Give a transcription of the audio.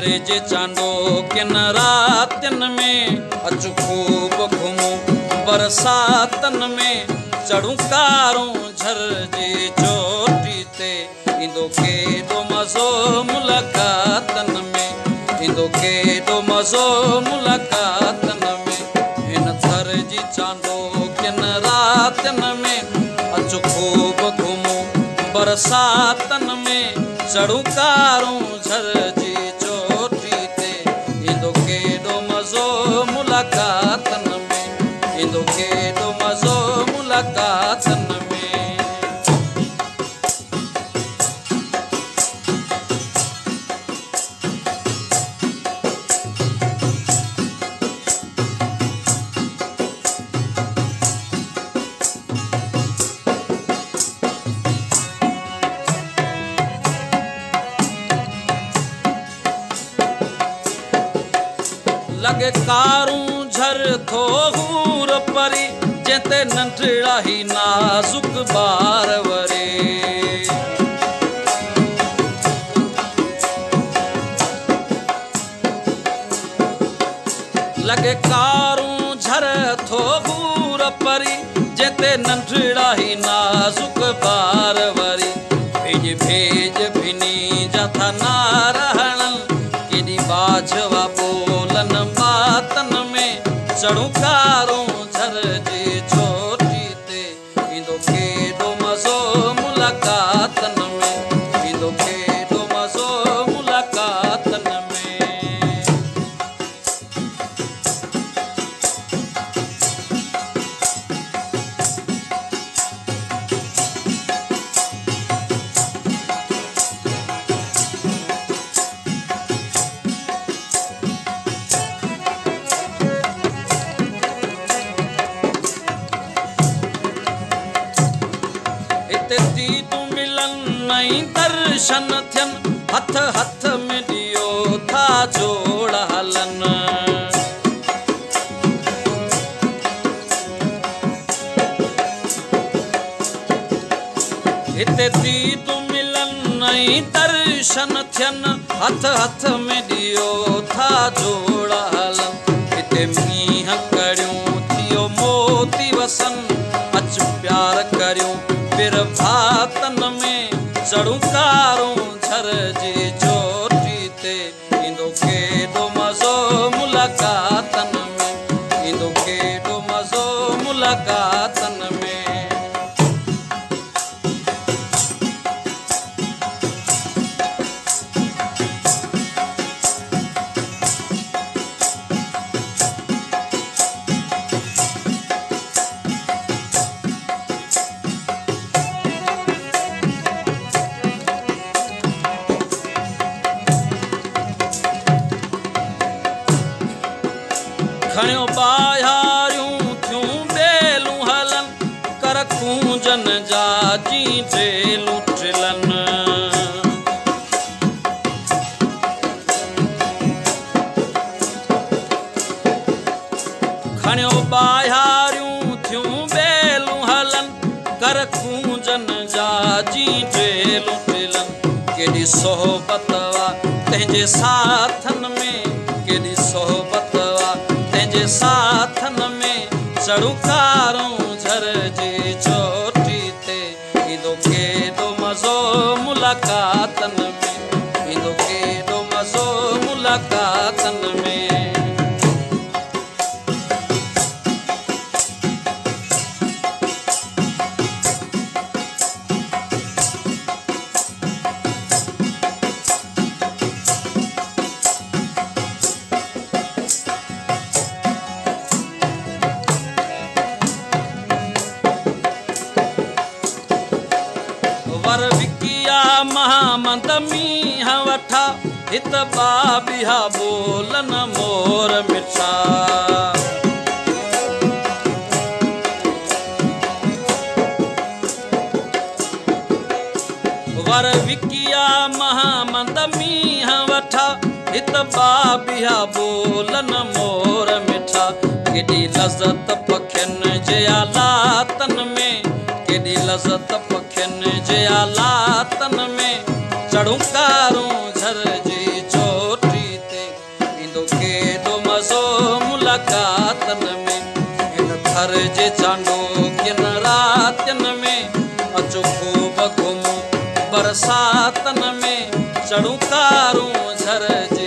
थरे जे चांडो किन रातन में अच खूब घुमूं बरसातन में चढ़ूं कारूं झर जी चोटी ते इंदो केॾो मज़ो मुलाक़ातन में इंदो केॾो मज़ो मुलाक़ातन में इन थर जी चांडो किन रातन में अच खूब घुमूं बरसातन में चढ़ूं कारूं झर जी चोटी ते इंदो केॾो मज़ो मुलाक़ातन में इंदो केॾो मज़ो मुलाक़ातन में लगे कारूं झर थो हूर परी जेते नंढड़ा ही नाज़ुक बार वरे लगे कारूं झर थो हूर परी जेते नंढड़ा ही नाज़ुक बार वरी भेज भेज भिनी जाथा ना रहणन केॾी बाझवा बोलन बातन में चढ़ूं कारूं झर जी चोटी ते इंदो केॾो मज़ो मुलाक़ातन में इंदो केॾो मज़ो मुलाक़ातन में तू मिलन नई दर्शन थियन हथ हथ में दियो था जोड़ हलन हिते तू मिलन नई दर्शन थियन हथ हथ में दियो था जोड़ हलन हिते मींह करियूं थियो मोती वसन अच प्यार करियूं फिर भातन में चढ़ूं कारूं झर जी चोटी ते इंदो केॾो मज़ो मुलाक़ातन में इंदो केॾो मज़ो मुलाक़ातन में खणियो ॿाहिरियूं थियूं बेलूं हलन कर कूंजन जा जी ड्रेलूं ट्रिलन खणियो ॿाहिरियूं थियूं बेलूं हलन कर कूंजन जा जी ड्रेलूं ट्रिलन केॾी सोहबत वा तंहिंजे साथन में केॾी सोहबत वा तंहिंजे साथन में चढ़ूं कारूं झर जी चोटी ते इंदो केॾो मज़ो मुलाक़ातन में इंदो केॾो मज़ो मुलाक़ातन में वर विकिया महामंद मींह वठा हित बाबिहा बोलन मोर मिठा वर विकिया महामंद मींह वठा हित बाबिहा बोलन मोर मिठा केॾी लज़त पखियुनि जे आलातन में केॾी लज़त पखियुनि जे आलातन में चढ़ूं कारूं झर जी चोटी चढ़ूं कारूं झर